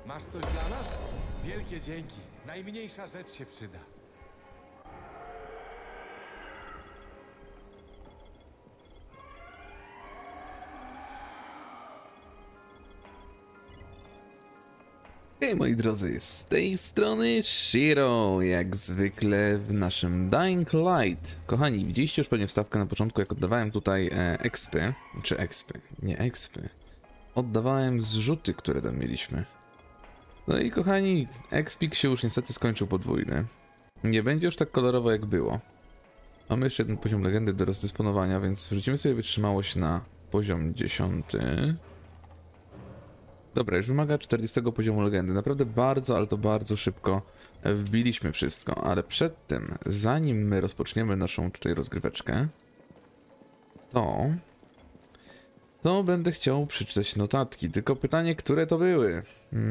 Masz coś dla nas? Wielkie dzięki. Najmniejsza rzecz się przyda. Hej moi drodzy, z tej strony Shiro, jak zwykle w naszym Dying Light. Kochani, widzieliście już pewnie wstawkę na początku, jak oddawałem tutaj expy. Oddawałem zrzuty, które tam mieliśmy. No i kochani, expik się już niestety skończył podwójny. Nie będzie już tak kolorowo jak było. Mamy jeszcze jeden poziom legendy do rozdysponowania, więc wrzucimy sobie wytrzymałość na poziom 10. Dobra, już wymaga 40 poziomu legendy. Naprawdę bardzo, ale to bardzo szybko wbiliśmy wszystko. Ale przed tym, zanim my rozpoczniemy naszą tutaj rozgryweczkę, to będę chciał przeczytać notatki. Tylko pytanie, które to były?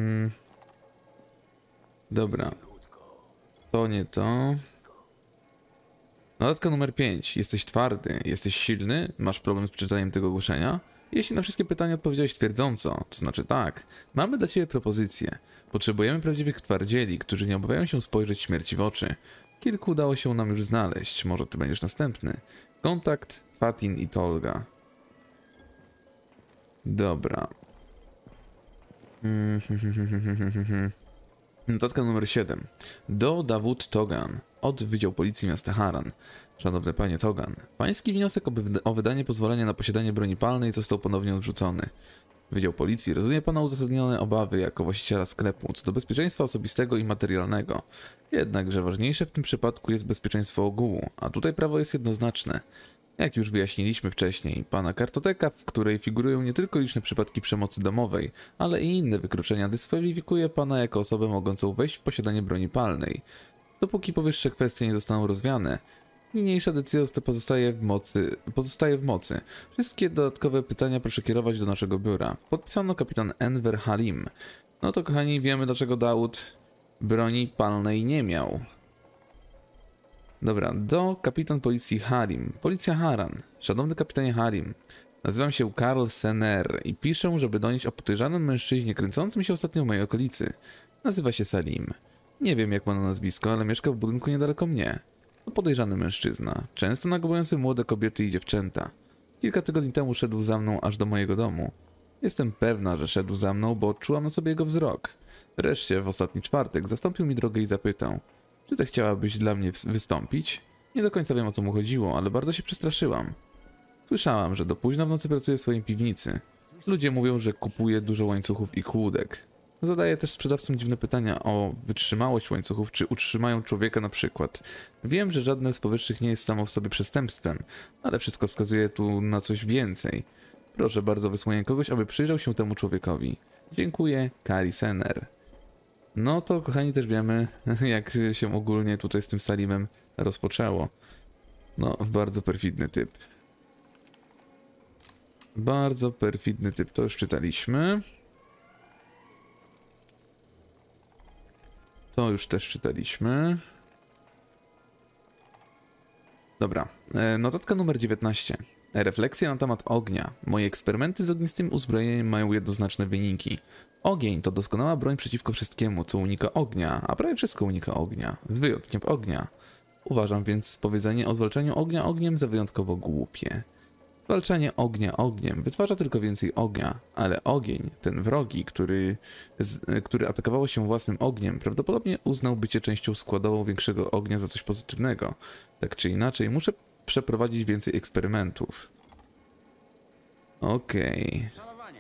Dobra. To nie to. Notatka numer 5. Jesteś twardy, jesteś silny, masz problem z przeczytaniem tego ogłoszenia? Jeśli na wszystkie pytania odpowiedziałeś twierdząco, to znaczy tak, mamy dla ciebie propozycję. Potrzebujemy prawdziwych twardzieli, którzy nie obawiają się spojrzeć śmierci w oczy. Kilku udało się nam już znaleźć, może ty będziesz następny. Kontakt, Fatin i Tolga. Dobra. Notatka numer 7. Do Dawud Togan, od Wydział Policji Miasta Haran. Szanowny panie Togan, pański wniosek o wydanie pozwolenia na posiadanie broni palnej został ponownie odrzucony. Wydział Policji rozumie pana uzasadnione obawy jako właściciela sklepu co do bezpieczeństwa osobistego i materialnego. Jednakże ważniejsze w tym przypadku jest bezpieczeństwo ogółu, a tutaj prawo jest jednoznaczne. Jak już wyjaśniliśmy wcześniej, pana kartoteka, w której figurują nie tylko liczne przypadki przemocy domowej, ale i inne wykroczenia, dyskwalifikuje pana jako osobę mogącą wejść w posiadanie broni palnej. Dopóki powyższe kwestie nie zostaną rozwiane, niniejsza decyzja pozostaje w mocy. Wszystkie dodatkowe pytania proszę kierować do naszego biura. Podpisano kapitan Enver Halim. No to kochani, wiemy dlaczego Dawud broni palnej nie miał. Dobra, do kapitan policji Harim. Policja Haran. Szanowny kapitanie Harim. Nazywam się Karl Sener i piszę, żeby donieść o podejrzanym mężczyźnie kręcącym się ostatnio w mojej okolicy. Nazywa się Salim. Nie wiem jak ma na nazwisko, ale mieszka w budynku niedaleko mnie. To podejrzany mężczyzna, często nagobujący młode kobiety i dziewczęta. Kilka tygodni temu szedł za mną aż do mojego domu. Jestem pewna, że szedł za mną, bo odczułam na sobie jego wzrok. Wreszcie w ostatni czwartek zastąpił mi drogę i zapytał: czy ty chciałabyś dla mnie wystąpić? Nie do końca wiem o co mu chodziło, ale bardzo się przestraszyłam. Słyszałam, że do późna w nocy pracuje w swojej piwnicy. Ludzie mówią, że kupuje dużo łańcuchów i kłódek. Zadaje też sprzedawcom dziwne pytania o wytrzymałość łańcuchów, czy utrzymają człowieka na przykład. Wiem, że żadne z powyższych nie jest samo w sobie przestępstwem, ale wszystko wskazuje tu na coś więcej. Proszę bardzo o wysłanie kogoś, aby przyjrzał się temu człowiekowi. Dziękuję, Kari Sener. No to kochani też wiemy, jak się ogólnie tutaj z tym Salimem rozpoczęło. No, bardzo perfidny typ. Bardzo perfidny typ, to już czytaliśmy. To już też czytaliśmy. Dobra, notatka numer 19. Refleksja na temat ognia. Moje eksperymenty z ognistym uzbrojeniem mają jednoznaczne wyniki. Ogień to doskonała broń przeciwko wszystkiemu, co unika ognia, a prawie wszystko unika ognia, z wyjątkiem ognia. Uważam więc powiedzenie o zwalczaniu ognia ogniem za wyjątkowo głupie. Zwalczanie ognia ogniem wytwarza tylko więcej ognia, ale ogień, ten wrogi, który atakował się własnym ogniem, prawdopodobnie uznał bycie częścią składową większego ognia za coś pozytywnego. Tak czy inaczej, muszę przeprowadzić więcej eksperymentów. Okej.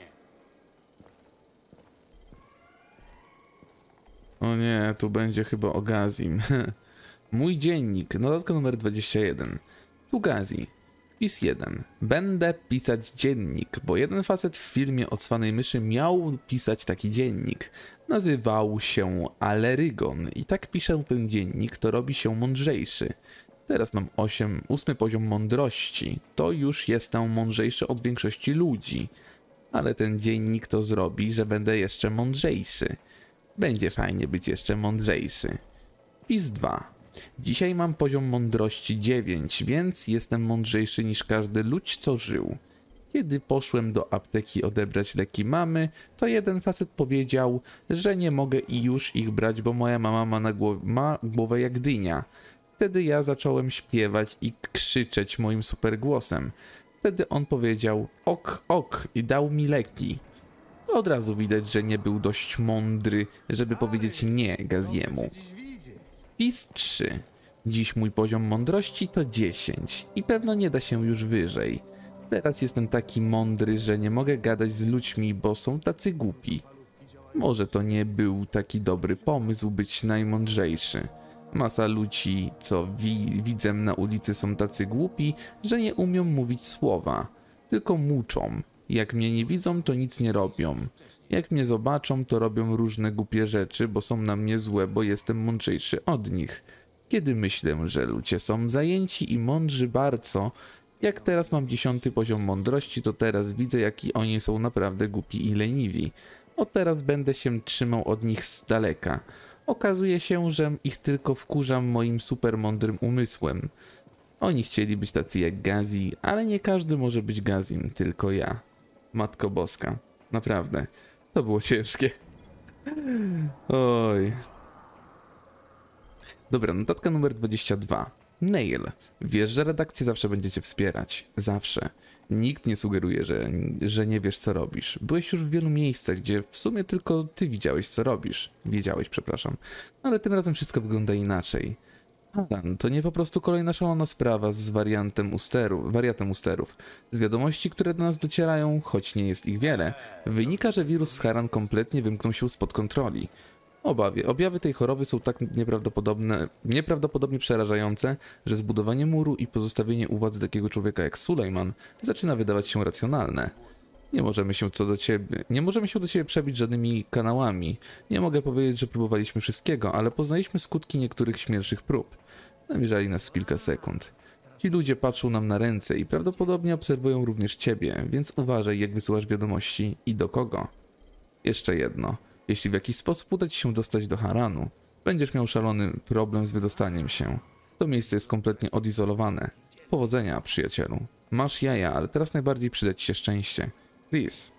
O nie, tu będzie chyba o Gazim. Mój dziennik, notatka numer 21. Tu Gazi. Wpis 1. Będę pisać dziennik, bo jeden facet w filmie o cwanej myszy miał pisać taki dziennik. Nazywał się Alerygon i tak piszę ten dziennik, to robi się mądrzejszy. Teraz mam 8 poziom mądrości. To już jestem mądrzejszy od większości ludzi. Ale ten dziennik to zrobi, że będę jeszcze mądrzejszy. Będzie fajnie być jeszcze mądrzejszy. Wpis 2. Dzisiaj mam poziom mądrości 9, więc jestem mądrzejszy niż każdy ludź, co żył. Kiedy poszłem do apteki odebrać leki mamy, to jeden facet powiedział, że nie mogę i już ich brać, bo moja mama ma głowę jak dynia. Wtedy ja zacząłem śpiewać i krzyczeć moim super głosem. Wtedy on powiedział ok, ok i dał mi leki. Od razu widać, że nie był dość mądry, żeby powiedzieć nie Gaziemu. Wpis 3. Dziś mój poziom mądrości to 10 i pewno nie da się już wyżej. Teraz jestem taki mądry, że nie mogę gadać z ludźmi, bo są tacy głupi. Może to nie był taki dobry pomysł być najmądrzejszy. Masa ludzi, co widzę na ulicy, są tacy głupi, że nie umią mówić słowa. Tylko muczą. Jak mnie nie widzą, to nic nie robią. Jak mnie zobaczą, to robią różne głupie rzeczy, bo są na mnie złe, bo jestem mądrzejszy od nich. Kiedy myślę, że ludzie są zajęci i mądrzy bardzo, jak teraz mam 10 poziom mądrości, to teraz widzę, jaki oni są naprawdę głupi i leniwi. Od teraz będę się trzymał od nich z daleka. Okazuje się, że ich tylko wkurzam moim super mądrym umysłem. Oni chcieli być tacy jak Gazi, ale nie każdy może być Gazim, tylko ja. Matko Boska. Naprawdę. To było ciężkie. Oj. Dobra, notatka numer 22. Nail. Wiesz, że redakcja zawsze będzie cię wspierać. Zawsze. Nikt nie sugeruje, że nie wiesz, co robisz. Byłeś już w wielu miejscach, gdzie w sumie tylko ty widziałeś, co robisz. Wiedziałeś, przepraszam. Ale tym razem wszystko wygląda inaczej. Haran, to nie po prostu kolejna szalona sprawa z wariatem usterów. Z wiadomości, które do nas docierają, choć nie jest ich wiele, wynika, że wirus z Haran kompletnie wymknął się spod kontroli. Objawy tej choroby są tak nieprawdopodobnie przerażające, że zbudowanie muru i pozostawienie u władzy takiego człowieka jak Sulejman zaczyna wydawać się racjonalne. Nie możemy się do ciebie przebić żadnymi kanałami. Nie mogę powiedzieć, że próbowaliśmy wszystkiego, ale poznaliśmy skutki niektórych śmielszych prób. Namierzali nas w kilka sekund. Ci ludzie patrzą nam na ręce i prawdopodobnie obserwują również ciebie, więc uważaj, jak wysyłasz wiadomości i do kogo. Jeszcze jedno. Jeśli w jakiś sposób uda ci się dostać do Haranu, będziesz miał szalony problem z wydostaniem się. To miejsce jest kompletnie odizolowane. Powodzenia, przyjacielu. Masz jaja, ale teraz najbardziej przyda ci się szczęście. Chris.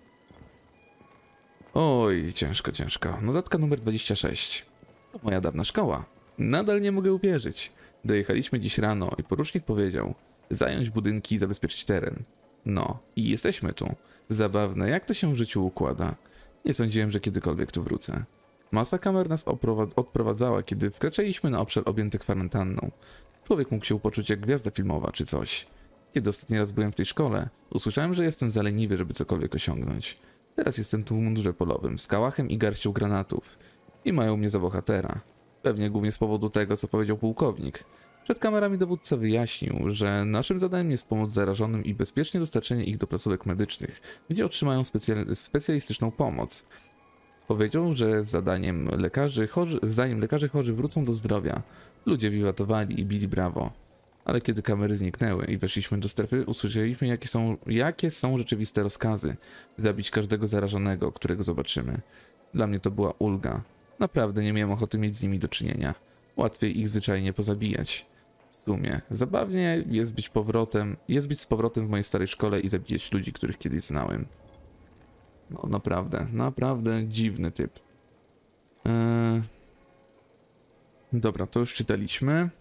Oj, ciężko, ciężko. Notatka numer 26. To moja dawna szkoła. Nadal nie mogę uwierzyć. Dojechaliśmy dziś rano i porucznik powiedział: zająć budynki i zabezpieczyć teren. No, i jesteśmy tu. Zabawne, jak to się w życiu układa. Nie sądziłem, że kiedykolwiek tu wrócę. Masa kamer nas odprowadzała, kiedy wkraczaliśmy na obszar objęty kwarantanną. Człowiek mógł się poczuć jak gwiazda filmowa czy coś. Kiedy ostatni raz byłem w tej szkole, usłyszałem, że jestem za leniwy, żeby cokolwiek osiągnąć. Teraz jestem tu w mundurze polowym, z kałachem i garścią granatów. I mają mnie za bohatera. Pewnie głównie z powodu tego, co powiedział pułkownik. Przed kamerami dowódca wyjaśnił, że naszym zadaniem jest pomóc zarażonym i bezpiecznie dostarczenie ich do placówek medycznych, gdzie otrzymają specjalistyczną pomoc. Powiedział, że zdaniem lekarzy chorzy wrócą do zdrowia. Ludzie wiwatowali i bili brawo. Ale kiedy kamery zniknęły i weszliśmy do strefy, usłyszeliśmy, jakie są rzeczywiste rozkazy. Zabić każdego zarażonego, którego zobaczymy. Dla mnie to była ulga. Naprawdę nie miałem ochoty mieć z nimi do czynienia. Łatwiej ich zwyczajnie pozabijać. W sumie, zabawnie jest być z powrotem w mojej starej szkole i zabijać ludzi, których kiedyś znałem. No naprawdę dziwny typ. Dobra, to już czytaliśmy.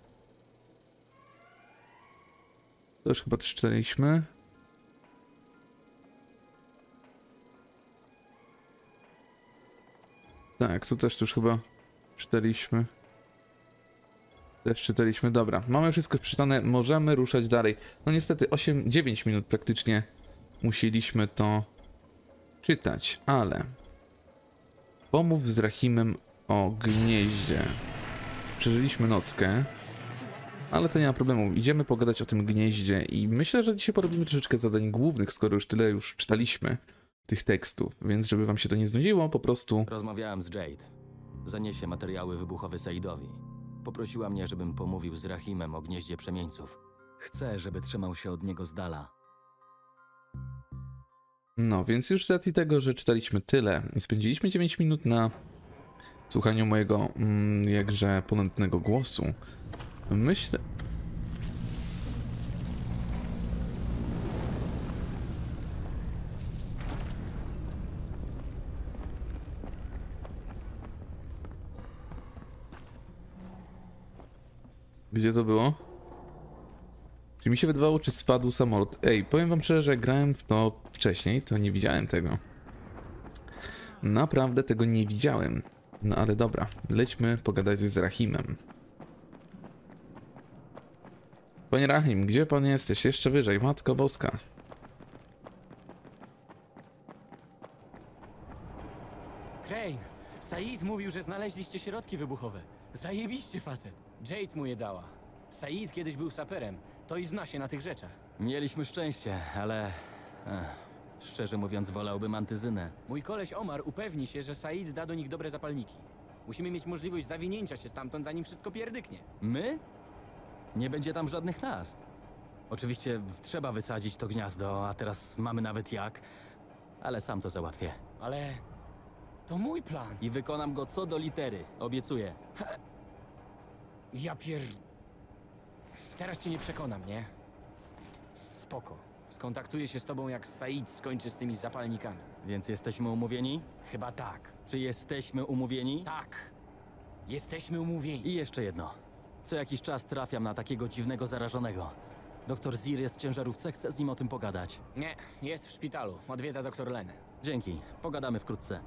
To już chyba też czytaliśmy. Tak, to też już chyba czytaliśmy. Też czytaliśmy. Dobra, mamy wszystko przeczytane, możemy ruszać dalej. No niestety 9 minut praktycznie musieliśmy to czytać, ale pomów z Rahimem o gnieździe. Przeżyliśmy nockę, ale to nie ma problemu. Idziemy pogadać o tym gnieździe i myślę, że dzisiaj porobimy troszeczkę zadań głównych, skoro już tyle czytaliśmy tych tekstów, więc żeby wam się to nie znudziło, po prostu... Rozmawiałem z Jade. Zaniesie materiały wybuchowe Saidowi. Poprosiła mnie, żebym pomówił z Rahimem o gnieździe przemieńców. Chcę, żeby trzymał się od niego z dala. No, więc już z racji tego, że czytaliśmy tyle i spędziliśmy 9 minut na słuchaniu mojego jakże ponętnego głosu, myślę... Gdzie to było? Czy mi się wydawało, czy spadł samolot? Ej, powiem wam szczerze, że jak grałem w to wcześniej, to nie widziałem tego. Naprawdę tego nie widziałem. No ale dobra, lećmy pogadać z Rahimem. Panie Rahim, gdzie pan jesteś? Jeszcze wyżej, Matko Boska. Crane, Said mówił, że znaleźliście środki wybuchowe. Zajebiście, facet. Jade mu je dała. Said kiedyś był saperem, to i zna się na tych rzeczach. Mieliśmy szczęście, ale... szczerze mówiąc, wolałbym antyzynę. Mój koleś Omar upewni się, że Said da do nich dobre zapalniki. Musimy mieć możliwość zawinięcia się stamtąd, zanim wszystko pierdyknie. My? Nie będzie tam żadnych nas. Oczywiście trzeba wysadzić to gniazdo, a teraz mamy nawet jak, ale sam to załatwię. Ale... to mój plan. I wykonam go co do litery, obiecuję. Ja Teraz cię nie przekonam, nie? Spoko. Skontaktuję się z tobą, jak Said skończy z tymi zapalnikami. Więc jesteśmy umówieni? Chyba tak. Czy jesteśmy umówieni? Tak. Jesteśmy umówieni. I jeszcze jedno. Co jakiś czas trafiam na takiego dziwnego zarażonego. Doktor Zir jest w ciężarówce, chcę z nim o tym pogadać. Nie, jest w szpitalu. Odwiedza doktor Lenę. Dzięki, pogadamy wkrótce.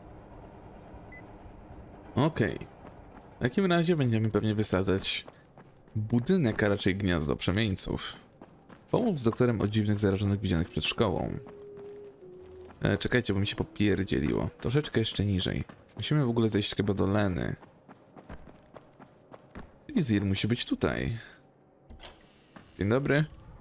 Okej. W takim razie będziemy pewnie wysadzać budynek, a raczej gniazdo przemieńców. Pomów z doktorem o dziwnych zarażonych widzianych przed szkołą. Czekajcie, bo mi się popierdzieliło. Troszeczkę jeszcze niżej. Musimy w ogóle zejść chyba do Leny. I Zir musi być tutaj. Dzień dobry.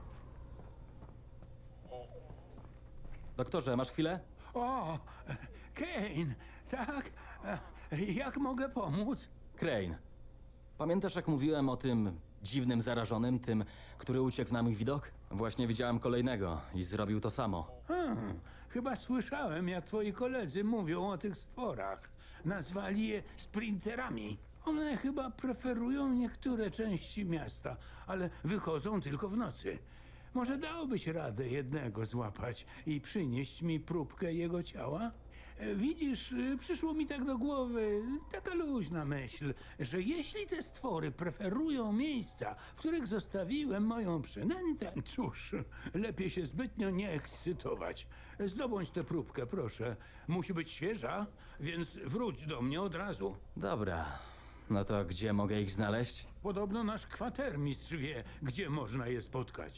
Doktorze, masz chwilę? O, Kane, tak? Jak mogę pomóc? Crane. Pamiętasz, jak mówiłem o tym dziwnym zarażonym, tym, który uciekł na mój widok? Właśnie widziałem kolejnego i zrobił to samo. Chyba słyszałem, jak twoi koledzy mówią o tych stworach. Nazwali je sprinterami. One chyba preferują niektóre części miasta, ale wychodzą tylko w nocy. Może dałbyś radę jednego złapać i przynieść mi próbkę jego ciała? Widzisz, przyszło mi tak do głowy taka luźna myśl, że jeśli te stwory preferują miejsca, w których zostawiłem moją przynętę, cóż, lepiej się zbytnio nie ekscytować. Zdobądź tę próbkę, proszę. Musi być świeża, więc wróć do mnie od razu. Dobra. No to gdzie mogę ich znaleźć? Podobno nasz kwatermistrz wie, gdzie można je spotkać.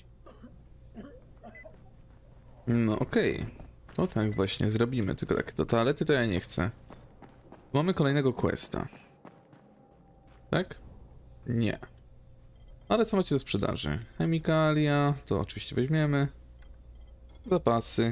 No okej. To tak właśnie zrobimy, tylko tak, do toalety to ja nie chcę. Mamy kolejnego questa. Tak? Nie. Ale co macie do sprzedaży? Chemikalia, to oczywiście weźmiemy. Zapasy.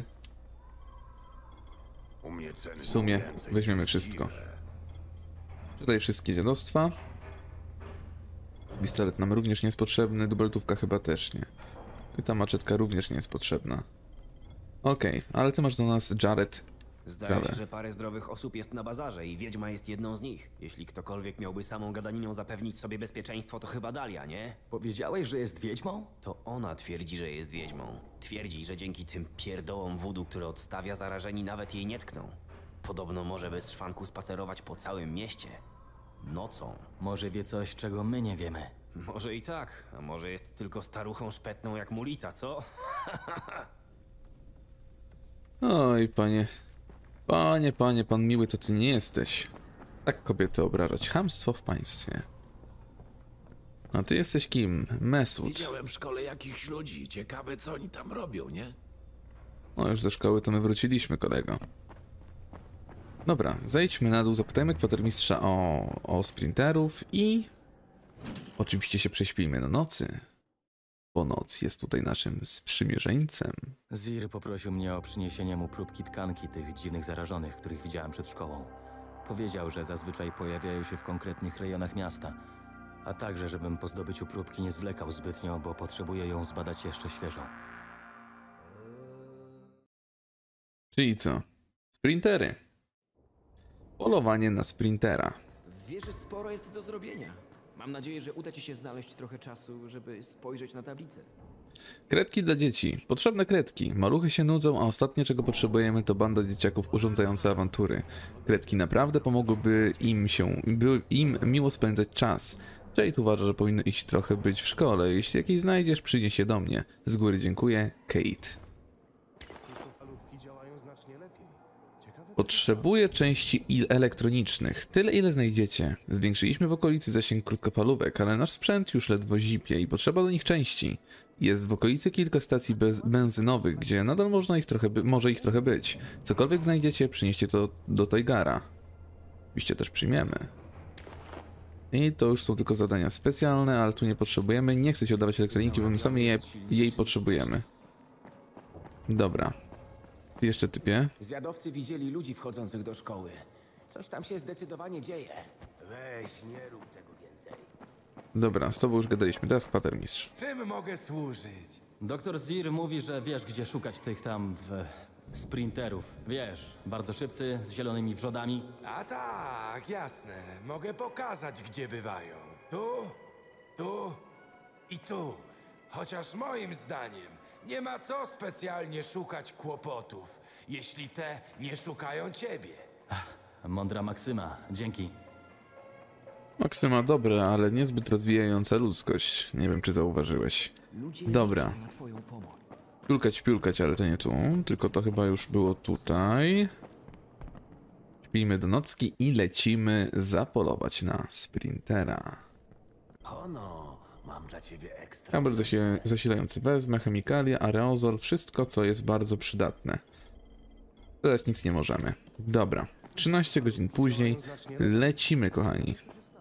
W sumie weźmiemy wszystko. Tutaj wszystkie dziadostwa. Pistolet nam również nie jest potrzebny, dubeltówka chyba też nie. I ta maczetka również nie jest potrzebna. Okej, ale ty masz do nas Jared. Zdaje się, że parę zdrowych osób jest na bazarze i wiedźma jest jedną z nich. Jeśli ktokolwiek miałby samą gadaniną zapewnić sobie bezpieczeństwo, to chyba Dalia, nie? Powiedziałeś, że jest wiedźmą? To ona twierdzi, że jest wiedźmą. Twierdzi, że dzięki tym pierdołom wudu, które odstawia, zarażeni nawet jej nie tkną. Podobno może bez szwanku spacerować po całym mieście. Nocą. Może wie coś, czego my nie wiemy. Może i tak, a może jest tylko staruchą szpetną jak mulica, co? Oj, panie. Pan miły to ty nie jesteś. Tak kobiety obrażać. Chamstwo w państwie. A ty jesteś kim? Mesut. Widziałem w szkole jakichś ludzi. Ciekawe, co oni tam robią, nie? No już ze szkoły to my wróciliśmy, kolego. Dobra, zejdźmy na dół, zapytajmy kwatermistrza o sprinterów i... Oczywiście się prześpijmy do nocy. Bo noc jest tutaj naszym sprzymierzeńcem. Zir poprosił mnie o przyniesienie mu próbki tkanki tych dziwnych zarażonych, których widziałem przed szkołą. Powiedział, że zazwyczaj pojawiają się w konkretnych rejonach miasta, a także, żebym po zdobyciu próbki nie zwlekał zbytnio, bo potrzebuję ją zbadać jeszcze świeżo. Czyli co? Sprintery. Polowanie na sprintera. Wiesz, że sporo jest do zrobienia. Mam nadzieję, że uda ci się znaleźć trochę czasu, żeby spojrzeć na tablicę. Kredki dla dzieci. Potrzebne kredki. Maluchy się nudzą, a ostatnie czego potrzebujemy to banda dzieciaków urządzająca awantury. Kredki naprawdę pomogłyby im miło spędzać czas. Jade uważa, że powinno iść trochę być w szkole. Jeśli jakieś znajdziesz, przynieś je do mnie. Z góry dziękuję, Kate. Potrzebuję części elektronicznych. Tyle, ile znajdziecie. Zwiększyliśmy w okolicy zasięg krótkofalówek, ale nasz sprzęt już ledwo zipie i potrzeba do nich części. Jest w okolicy kilka stacji benzynowych, gdzie nadal może ich trochę być. Cokolwiek znajdziecie, przynieście to do Toygara. Oczywiście też przyjmiemy. I to już są tylko zadania specjalne, ale tu nie potrzebujemy. Nie chcę ci oddawać elektroniki, bo my sami jej potrzebujemy. Dobra. Ty jeszcze, typie? Zwiadowcy widzieli ludzi wchodzących do szkoły. Coś tam się zdecydowanie dzieje. Weź, nie rób tego więcej. Dobra, z tobą już gadaliśmy. Teraz kwatermistrz. Czym mogę służyć? Doktor Zir mówi, że wiesz, gdzie szukać tych tam sprinterów. Wiesz, bardzo szybcy, z zielonymi wrzodami. A tak, jasne. Mogę pokazać, gdzie bywają. Tu i tu. Chociaż moim zdaniem nie ma co specjalnie szukać kłopotów, jeśli te nie szukają ciebie. Mądra maksyma, dzięki. Maksyma dobre, ale niezbyt rozwijająca ludzkość. Nie wiem, czy zauważyłeś. Dobra. Piulkać, ale to nie tu. Tylko to chyba już było tutaj. Śpijmy do nocki i lecimy zapolować na sprintera. Ono, mam dla ciebie ekstra. Kabel zasilający wezmę, chemikalia, aerozol, wszystko, co jest bardzo przydatne. Dodać nic nie możemy. Dobra. 13 godzin później lecimy, kochani.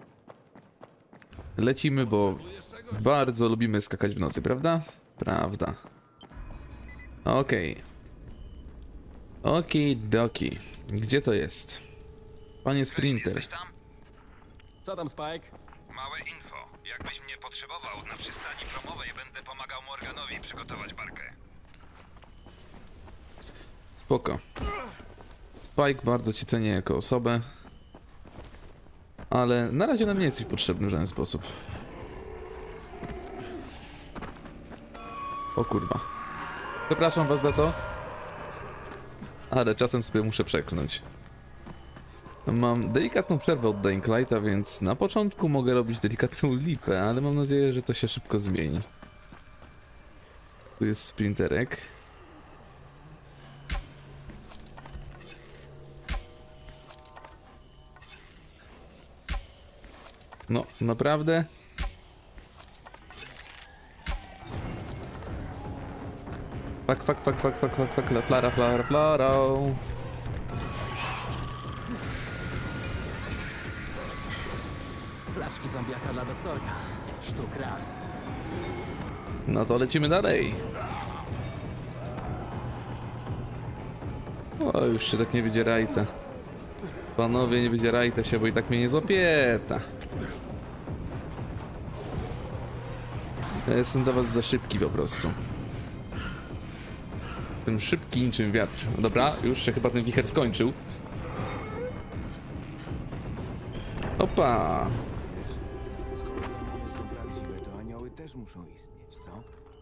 Lecimy, bo bardzo lubimy skakać w nocy, prawda? Prawda. Okej. Okidoki. Gdzie to jest? Panie Sprinter. Co tam, Spike? Małe info. Jakbyś mnie potrzebował na przystani promowej, będę pomagał Morganowi przygotować barkę. Spoko. Spike, bardzo ci cenię jako osobę. Ale na razie nam nie jesteś potrzebny w żaden sposób. O kurwa. Przepraszam was za to. Ale czasem sobie muszę przeklnąć. Mam delikatną przerwę od Dying Lighta, więc na początku mogę robić delikatną lipę, ale mam nadzieję, że to się szybko zmieni. Tu jest sprinterek. No, naprawdę? Fuck, flara. Flaszki zombiaka dla doktorka. Sztuk raz. No to lecimy dalej. O, już się tak nie wydzierajte. Panowie, nie wydzierajte się, bo i tak mnie nie złapieta. Ja jestem dla was za szybki po prostu. Jestem szybki niczym wiatr. Dobra, już się chyba ten wicher skończył. Opa! Skoro nie są prawdziwe, to anioły też muszą istnieć, co?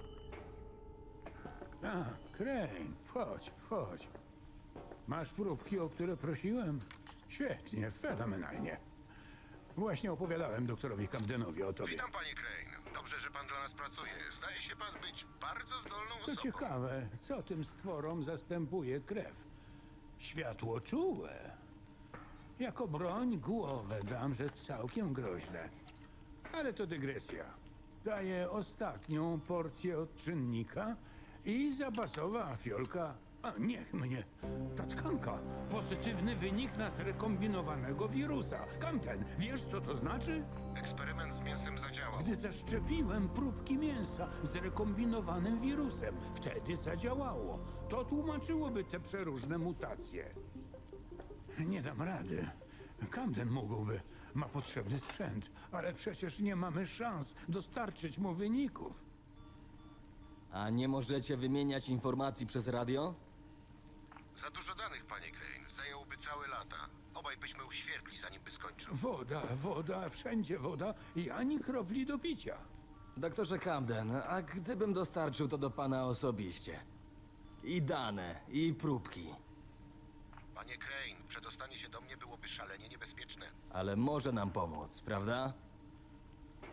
A, Crane, wchodź. Masz próbki, o które prosiłem? Świetnie, fenomenalnie. Właśnie opowiadałem doktorowi Camdenowi o tobie. Witam, panie Crane. Dobrze, że pan dla nas pracuje. Zdaje się pan być bardzo zdolną To osobą. ciekawe, co tym stworom zastępuje krew. Światło czułe. Jako broń głowę dam, że całkiem groźne. Ale to dygresja. Daję ostatnią porcję odczynnika i zapasowa fiolka. A niech mnie. Ta tkanka. Pozytywny wynik na zrekombinowanego wirusa. Camden, wiesz co to znaczy? Eksperyment z mięsem zadziałał. Gdy zaszczepiłem próbki mięsa z rekombinowanym wirusem, wtedy zadziałało. To tłumaczyłoby te przeróżne mutacje. Nie dam rady. Camden mógłby. Ma potrzebny sprzęt, ale przecież nie mamy szans dostarczyć mu wyników. A nie możecie wymieniać informacji przez radio? Za dużo danych, panie Crane. Zajęłoby całe lata. Obaj byśmy uświerpli, zanim by skończył. Woda, wszędzie woda i ani kropli do picia. Doktorze Camden, a gdybym dostarczył to do pana osobiście? I dane, i próbki. Panie Crane, przedostanie się do mnie byłoby szalenie niebezpieczne. Ale może nam pomóc, prawda?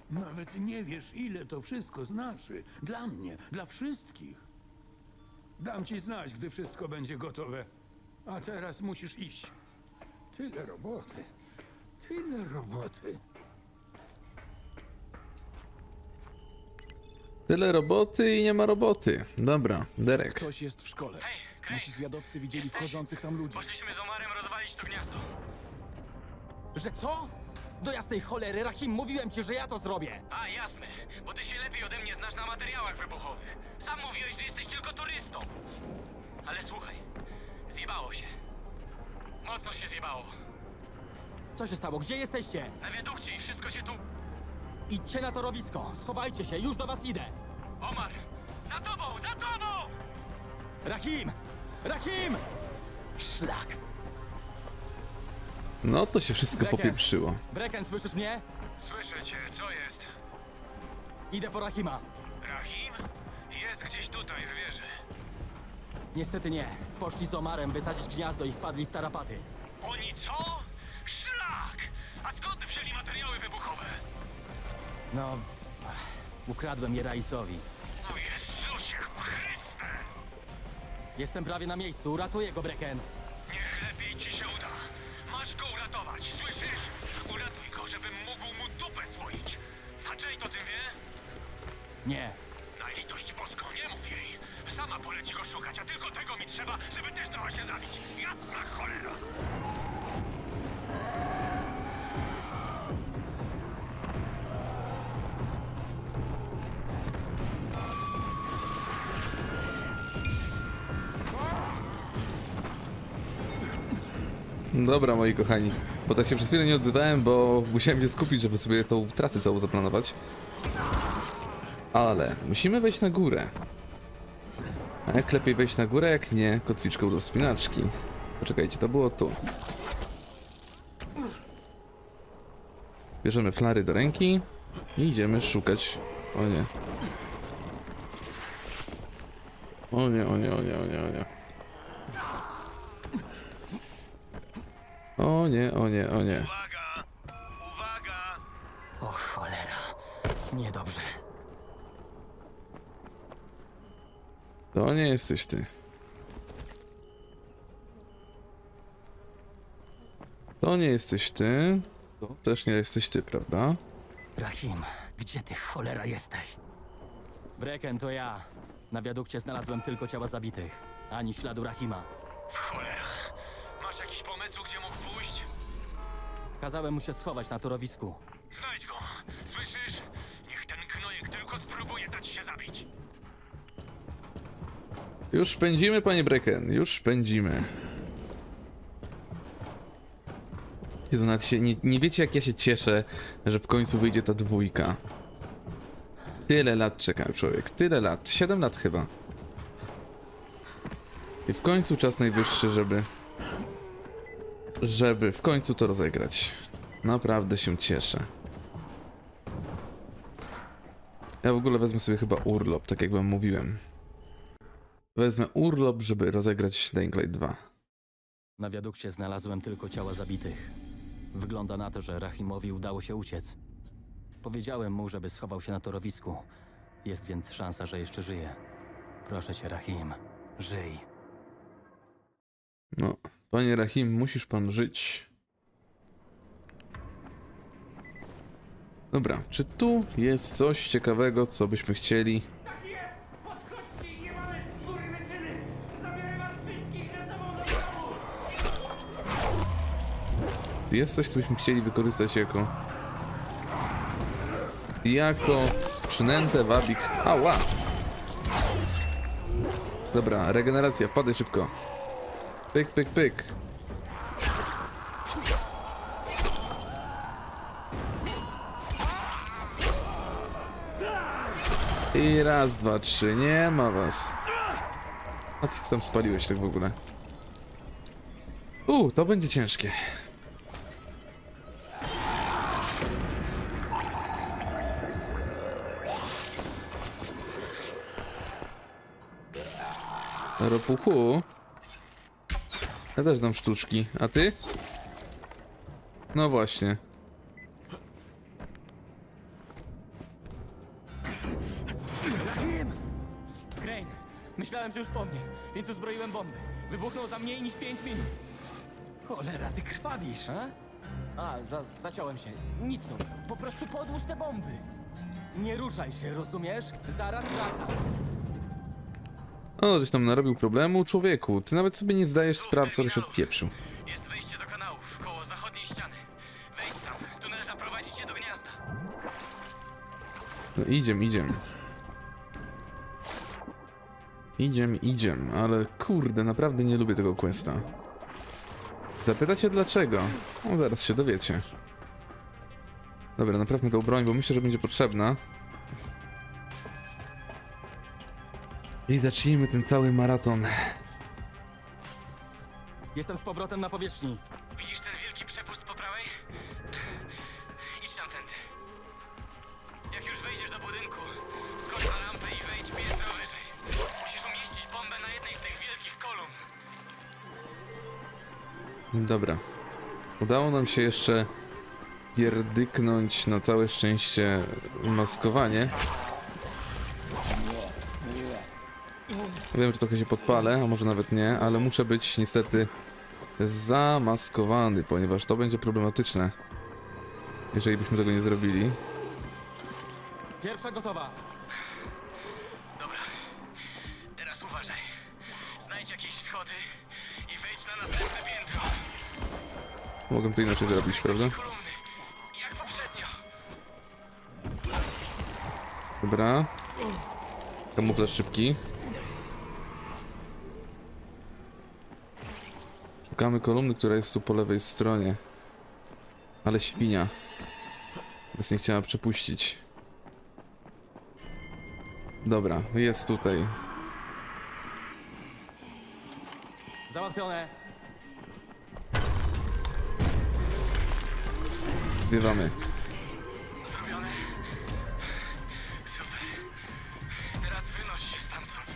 Nawet nie wiesz, ile to wszystko znaczy. Dla mnie, dla wszystkich. Dam ci znać, gdy wszystko będzie gotowe. A teraz musisz iść. Tyle roboty. Tyle roboty. Tyle roboty i nie ma roboty. Dobra, Derek. Ktoś jest w szkole. Nasi zwiadowcy widzieli wchodzących tam ludzi. Poszliśmy z Omarem rozwalić to gniazdo. Że co? Do jasnej cholery, Rahim, mówiłem ci, że ja to zrobię! A, jasne, bo ty się lepiej ode mnie znasz na materiałach wybuchowych. Sam mówiłeś, że jesteś tylko turystą. Ale słuchaj, zjebało się. Mocno się zjebało. Co się stało? Gdzie jesteście? Na wiadukcie i wszystko się tu... Idźcie na torowisko, schowajcie się, już do was idę! Omar, za tobą, za tobą! Rahim! Rahim! Szlak! No to się wszystko Breken. popieprzyło. Breken, słyszysz mnie? Słyszę cię, co jest? Idę po Rahima. Rahim? Jest gdzieś tutaj, w wieży. Niestety nie. Poszli z Omarem wysadzić gniazdo i wpadli w tarapaty. Oni co? Szlak! A skąd wzięli materiały wybuchowe? No... ukradłem je Raisowi. O Jezusie Chryste! Jestem prawie na miejscu, uratuję go, Breken. Niech lepiej ci się uda. Masz go uratować, słyszysz? Uratuj go, żebym mógł mu dupę słoić. A Jade o tym wie? Nie. Na litość boską, nie mów jej. Sama poleci go szukać, a tylko tego mi trzeba, żeby też dała się zabić. Jasna cholera! Dobra, moi kochani. Bo tak się przez chwilę nie odzywałem, bo musiałem się skupić, żeby sobie tą trasę całą zaplanować. Ale musimy wejść na górę. A jak lepiej wejść na górę, jak nie kotwiczką do wspinaczki. Poczekajcie, to było tu. Bierzemy flary do ręki i idziemy szukać. O nie. O nie, o nie, o nie, o nie, o nie. O nie, o nie, o nie. Uwaga! Uwaga! O cholera. Niedobrze. To nie jesteś ty. To nie jesteś ty. To też nie jesteś ty, prawda? Rahim, gdzie ty cholera jesteś? Breken, to ja. Na wiadukcie znalazłem tylko ciała zabitych. Ani śladu Rahima. Cholera! Masz jakiś pomysł, gdzie mógł pójść? Kazałem mu się schować na torowisku. Znajdź go! Słyszysz? Niech ten knojek tylko spróbuje dać się zabić. Już pędzimy, panie Breken, już pędzimy. Jezu, nawet się, nie wiecie, jak ja się cieszę, że w końcu wyjdzie ta dwójka. Tyle lat czekał człowiek, tyle lat, 7 lat chyba. I w końcu czas najwyższy, żeby w końcu to rozegrać. Naprawdę się cieszę. Ja w ogóle wezmę sobie chyba urlop, tak jak wam mówiłem. Wezmę urlop, żeby rozegrać Dying Light 2. Na wiadukcie znalazłem tylko ciała zabitych. Wygląda na to, że Rahimowi udało się uciec. Powiedziałem mu, żeby schował się na torowisku. Jest więc szansa, że jeszcze żyje. Proszę cię, Rahim, żyj. No, panie Rahim, musisz pan żyć. Dobra, czy tu jest coś ciekawego, co byśmy chcieli? Tak jest! Podchodźcie i nie mamy skurwysyny! Zabiorę was wszystkich ze sobą do domu! Jest coś, co byśmy chcieli wykorzystać jako przynętę, wabik. Ała! Dobra, regeneracja, wpadaj szybko. Pyk, pyk, pyk. I raz, dwa, trzy, nie ma was. A ty sam spaliłeś tak w ogóle. To będzie ciężkie. Ropuchu. Ja też dam sztuczki, a ty? No właśnie. że już po mnie, więc uzbroiłem bombę. Wybuchnął za mniej niż 5 minut. Cholera, ty krwawisz, a? Zaciąłem się. Nic tu. Po prostu podłóż te bomby. Nie ruszaj się, rozumiesz? Zaraz wracam. O, żeś tam narobił problemu? Człowieku, ty nawet sobie nie zdajesz sprawy, co żeś odpieprzył. Jest wejście do kanałów, koło zachodniej ściany. Wejdź tam, tunel zaprowadzi cię do gniazda. No idziem, ale kurde, naprawdę nie lubię tego questa. Zapytacie dlaczego? No zaraz się dowiecie. Dobra, naprawmy tą broń, bo myślę, że będzie potrzebna. I zacznijmy ten cały maraton. Jestem z powrotem na powierzchni. Widzisz ten wielki przepust po prawej? Idź tamtędy. Jak już wejdziesz do budynku, skocz na rampę i wejdź piętro wyżej. Musisz umieścić bombę na jednej z tych wielkich kolumn. Dobra. Udało nam się jeszcze pierdyknąć na całe szczęście maskowanie. Wiem, że trochę się podpalę, a może nawet nie, ale muszę być niestety zamaskowany, ponieważ to będzie problematyczne, jeżeli byśmy tego nie zrobili. Pierwsza gotowa. Dobra. Teraz uważaj. Znajdź jakieś schody i wejdź na następne piętro. Mogę to inaczej zrobić, prawda? Kolumny. Jak poprzednio. Dobra. Kamuflaż szybki. Szukamy kolumny, która jest tu po lewej stronie. Ale świnia. Nas nie chciała przepuścić. Dobra, jest tutaj. Załatwione. Zwiewamy. Zrobione. Super. Teraz wynoś się stamtąd.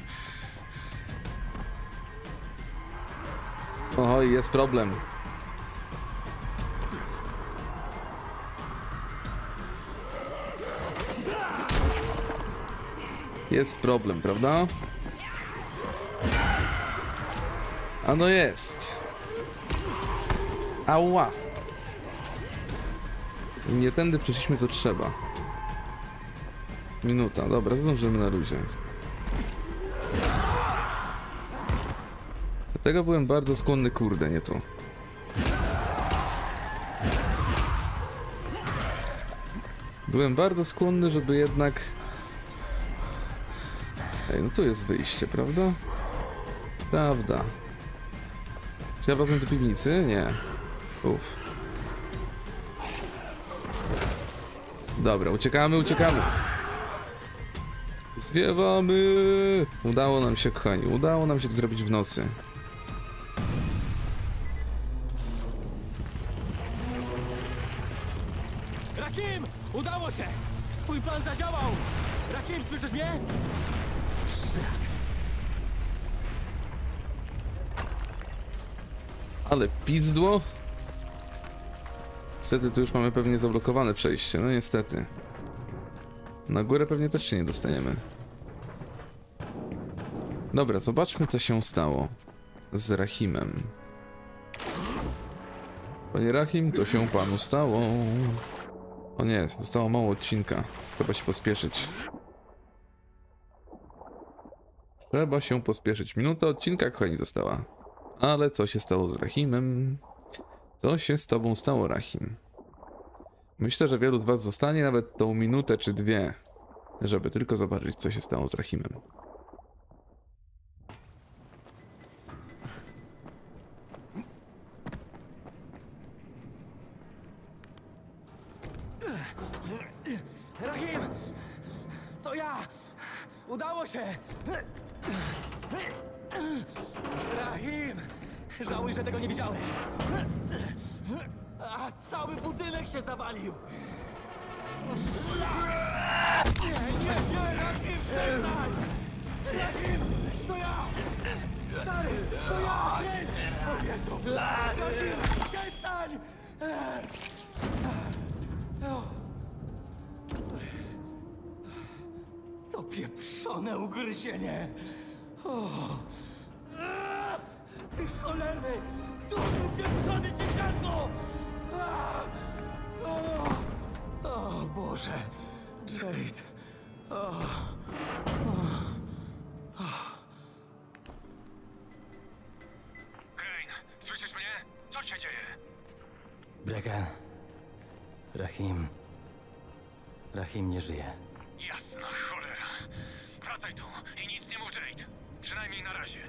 Oj, jest problem. Jest problem, prawda? A no jest. Ała. Nie tędy przeszliśmy co trzeba. Minuta, dobra, zdążymy na luzie. Dlatego byłem bardzo skłonny, kurde, nie tu. Byłem bardzo skłonny, żeby jednak... Ej, no tu jest wyjście, prawda? Prawda. Czy ja wracam do piwnicy? Nie. Uff. Dobra, uciekamy. Zwiewamy! Udało nam się, kochani, udało nam się to zrobić w nocy. Rakim! Udało się! Twój plan zadziałał! Rakim, słyszysz mnie? Ale pizdło. Niestety tu już mamy pewnie zablokowane przejście, no niestety. Na górę pewnie też się nie dostaniemy. Dobra, zobaczmy co się stało z Rahimem. Panie Rahim, co się panu stało? O nie, zostało mało odcinka. Trzeba się pospieszyć. Minuta odcinka, kochani, została. Ale co się stało z Rahimem? Co się z tobą stało, Rahim? Myślę, że wielu z was zostanie nawet tą minutę czy dwie, żeby tylko zobaczyć, co się stało z Rahimem. Rahim! To ja! Udało się! Rahim! Żałuj, że tego nie widziałeś! A cały budynek się zawalił! Nie, Rahim, przestań! Rahim, to ja! Stary, to ja! O Jezu! Rahim, przestań! To pieprzone ugryzienie! Ty cholerny! Durny pieprzony dzieciako! O Boże! Jade! Crane, słyszysz mnie? Co się dzieje? Brecken. Rahim nie żyje. Jasna cholera. Wracaj tu i nic nie mów Jade. Przynajmniej na razie.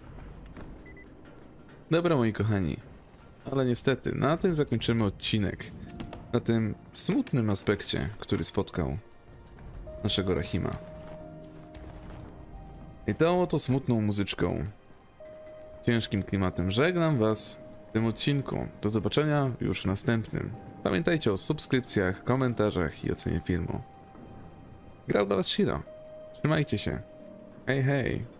Dobra, moi kochani, ale niestety na tym zakończymy odcinek. Na tym smutnym aspekcie, który spotkał naszego Rahima. I tą oto smutną muzyczką, ciężkim klimatem żegnam was w tym odcinku. Do zobaczenia już w następnym. Pamiętajcie o subskrypcjach, komentarzach i ocenie filmu. Grał dla was Shiro. Trzymajcie się. Hej, hej.